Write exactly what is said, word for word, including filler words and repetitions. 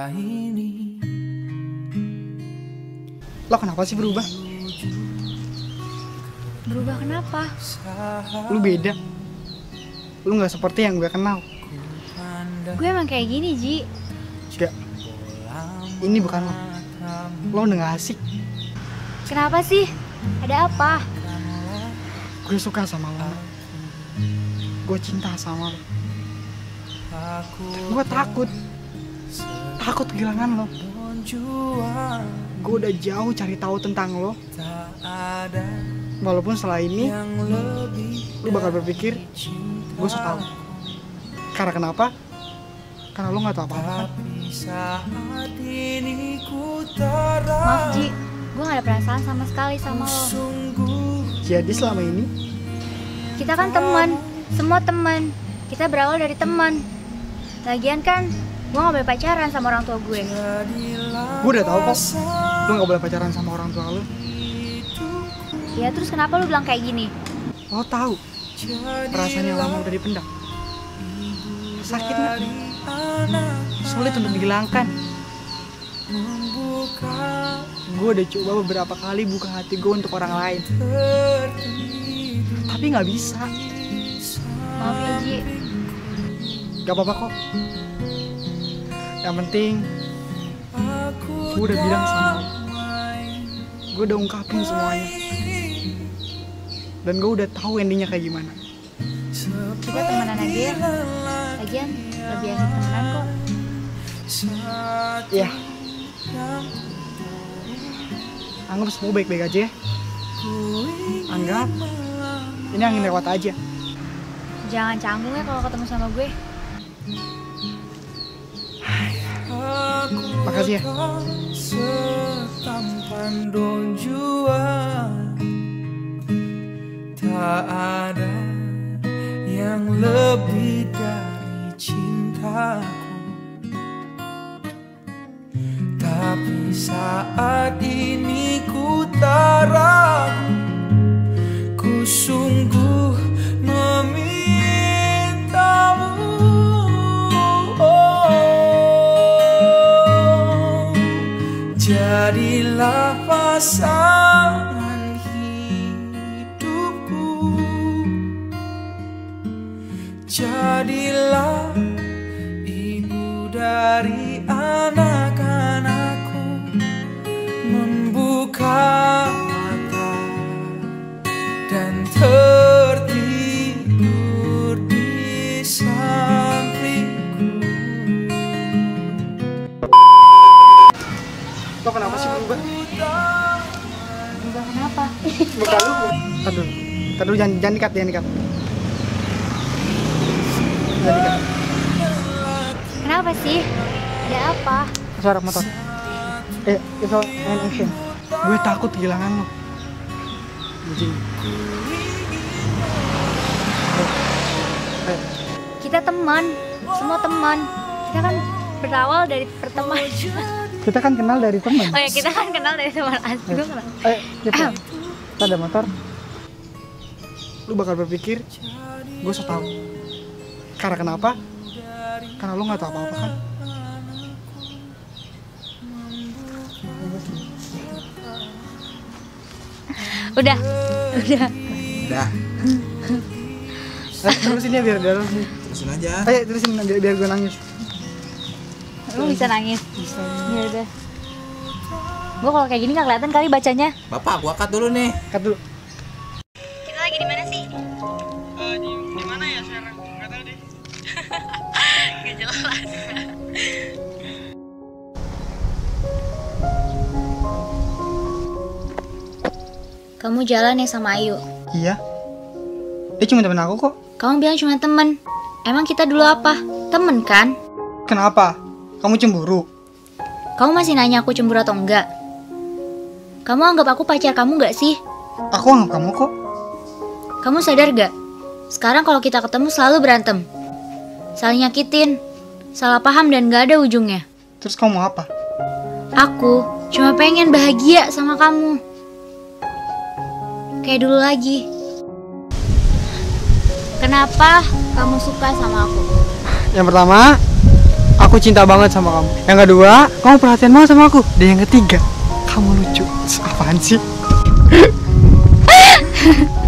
ini. Lo kenapa sih berubah? Berubah kenapa? Lu beda. Lu gak seperti yang gue kenal. Gue emang kayak gini, Ji. Gak. Ini bukan lo. Lo udah gak asik. Kenapa sih? Ada apa? Gue suka sama lo. Gue cinta sama lo. Gue takut. Takut kehilangan lo. Gue udah jauh cari tahu tentang lo. Walaupun setelah ini lu bakal berpikir gue so tau. Karena kenapa? Karena lu gak tau apa-apa kan? Maaf, Ji. Gue gak ada perasaan sama sekali sama lo. Jadi selama ini Kita kan teman. Semua teman. Kita berawal dari teman. Lagian kan gue gak boleh pacaran sama orang tua gue. gue udah tahu kok lu gak boleh pacaran sama orang tua lu. Ya terus kenapa lu bilang kayak gini? Lo tahu perasaan yang lama udah dipendam. Sakit gak? Sulit untuk dihilangkan. Gue udah coba beberapa kali buka hati gue untuk orang lain, tapi gak bisa. Maaf ya, Ji. Gak apa-apa kok. Yang penting gue udah bilang sama lo. Gue udah ungkapin semuanya. Dan gue udah tahu endingnya kayak gimana. Kita temenan aja ya. Lagian lebih asik temenan kok. Iya. Anggap semua baik-baik aja ya. Anggap ini angin lewat aja. Jangan canggung ya kalau ketemu sama gue. Makasih ya. Setampan Don Juan, tak ada yang lebih dari cintaku. Tapi saat ini ku tak ragu, ku sungguh memintamu. Oh, jadilah pasangan hidupku. Jadilah ibu dari anak-anakku. Membuka mata dan tertidur di sampingku. Lo kenapa sih berubah? Berubah kenapa? Muka lu. Ntar dulu. Ntar dulu, jangan, jangan dikat, jangan dikat. Jangan dikat. Kenapa sih? Ada apa? Suara motor. Eh, itu main action. Gue takut kehilangan lo. Anjing. Eh, Kita teman. Semua teman. Kita kan berawal dari pertemanan. kita kan kenal dari teman. Oh ya, kita kan kenal dari teman asli. Gue kenal. Eh, cepet. Kita ada motor. Lu bakal berpikir gue so tau. Karena kenapa? Karena lu gak tau apa-apa kan? Udah. Udah. Udah, Eh, terusin ya biar biar terusin. terusin aja. Ayo terusin biar, biar gue nangis. Lu bisa nangis. Ya udah. Gue kalau kayak gini nggak kelihatan kali bacanya. Bapak, gua cut dulu nih. Cut dulu. Kita lagi di mana sih? Uh, di, di mana ya sekarang? Gak tahu deh. Gak jelas. Kamu jalan ya sama Ayu. Iya. Dia cuma temen aku kok. Kamu bilang cuma temen. Emang kita dulu apa? Temen kan? Kenapa? Kamu cemburu? Kamu masih nanya aku cemburu atau enggak? Kamu anggap aku pacar kamu gak sih? Aku anggap kamu kok. Kamu sadar gak? Sekarang kalau kita ketemu selalu berantem. Saling nyakitin. Salah paham dan gak ada ujungnya. Terus kamu mau apa? Aku cuma pengen bahagia sama kamu. Kayak dulu lagi. Kenapa kamu suka sama aku? Yang pertama, aku aku cinta banget sama kamu. Yang kedua, kamu perhatian banget sama aku. Dan yang ketiga, kamu lucu. Apaan sih?